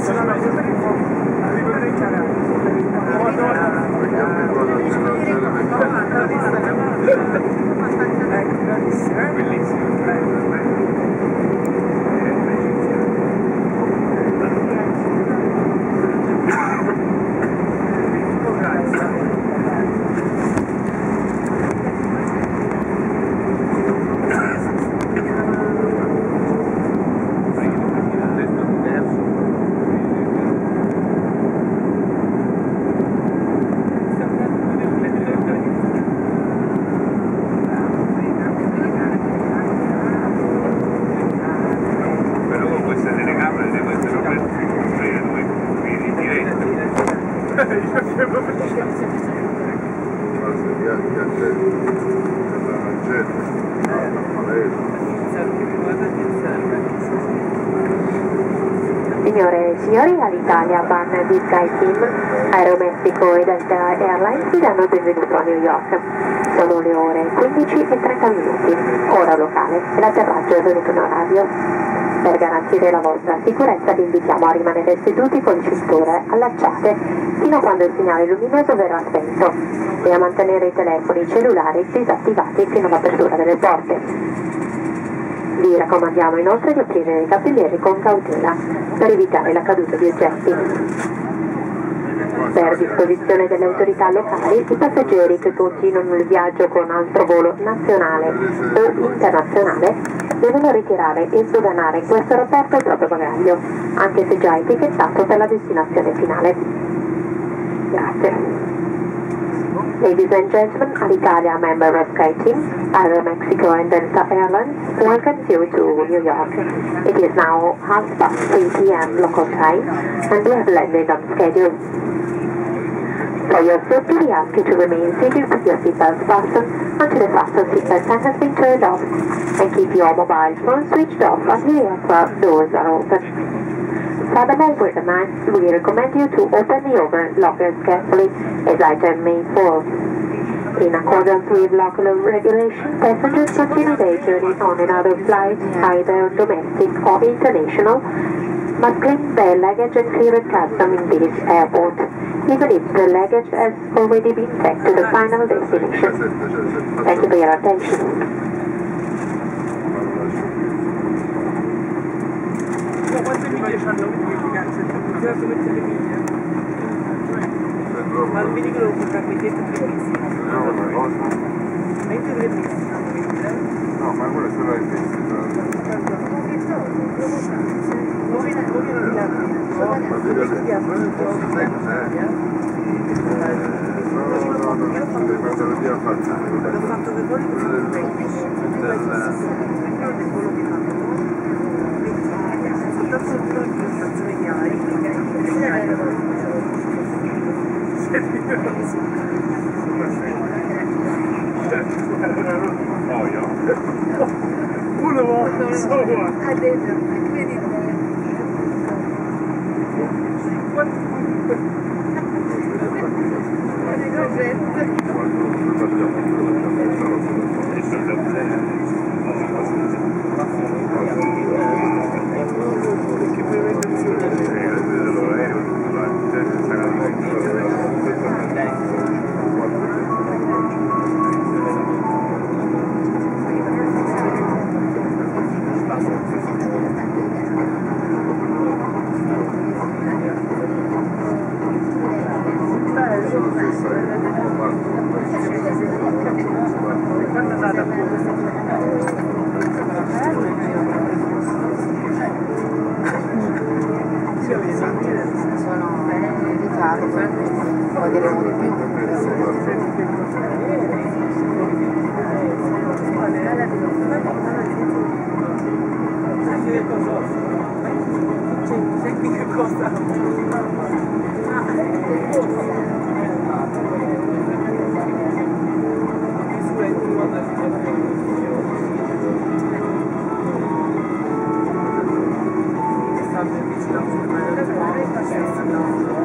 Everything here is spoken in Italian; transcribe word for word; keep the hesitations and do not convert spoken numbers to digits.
Signore e signori, all'Italia Barnaby SkyTeam, Aeromessico e Delta Airlines vi danno il benvenuto a New York. Sono le ore quindici e trenta minuti, ora locale, e l'atterraggio è venuto in orario. Per garantire la vostra sicurezza vi invitiamo a rimanere seduti con le cinture allacciate fino a quando il segnale luminoso verrà spento e a mantenere i telefoni cellulari disattivati fino all'apertura delle porte. Vi raccomandiamo inoltre di aprire i capilleri con cautela per evitare la caduta di oggetti. Per disposizione delle autorità locali, i passeggeri che continuano il viaggio con altro volo nazionale o internazionale devono ritirare e sdoganare in questo aeroporto il proprio bagaglio, anche se già etichettato per la destinazione finale. Grazie. Ladies and gentlemen, Alitalia member of SkyTeam, Aeromexico and Delta Airlines welcomes you to New York. It is now half past three p m local time and we have landed on schedule. For your safety, we ask you to remain seated with your seatbelts fastened until the fasten seatbelt sign has been turned off and keep your mobile phone switched off until the aircraft doors are open. Furthermore, we recommend, we recommend you to open the overhead lockers carefully as items may fall. In accordance with local regulation, passengers continue their journey on another flight, either domestic or international, must clean their luggage and clear at customs in this airport, even if the luggage has already been taken to the final destination. Thank you for your attention. Quante miglia c'hanno questi cazzo? Bisogna mettere le miglia. Ma non vedi che lo può capire dentro tre mesi? No, una cosa. Dentro tre mesi. No, ma quello è solo il test. Come non mi hanno? Ma vedi adesso, non è posto sempre, eh? No, no, no, devi mandare via a fare. L'ho fatto per voi una volta solo a dentro, vedi? Sono in ritardo, poi diremo di più. Senti che cosa? Stanno vicino a